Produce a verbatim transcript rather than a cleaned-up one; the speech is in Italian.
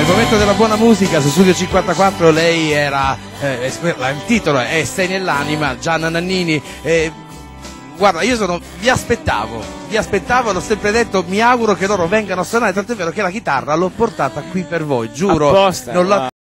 Nel momento della buona musica su Studio cinquantaquattro lei era, eh, il titolo è Sei nell'anima, Gianna Nannini. Eh, guarda, io sono, vi aspettavo, vi aspettavo, l'ho sempre detto, mi auguro che loro vengano a suonare, tant'è vero che la chitarra l'ho portata qui per voi, giuro. Apposta, non la, wow.